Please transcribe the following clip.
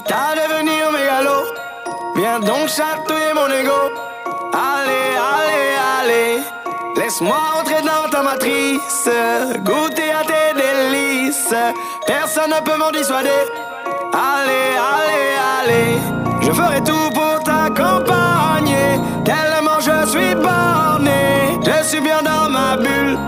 qu'à devenir mégalo. Viens donc chatouiller mon ego. Allez, allez, allez. Laisse-moi entrer dans ta matrice, goûter à tes délices. Personne ne peut m'en dissuader. Allez, allez, allez. Je ferai tout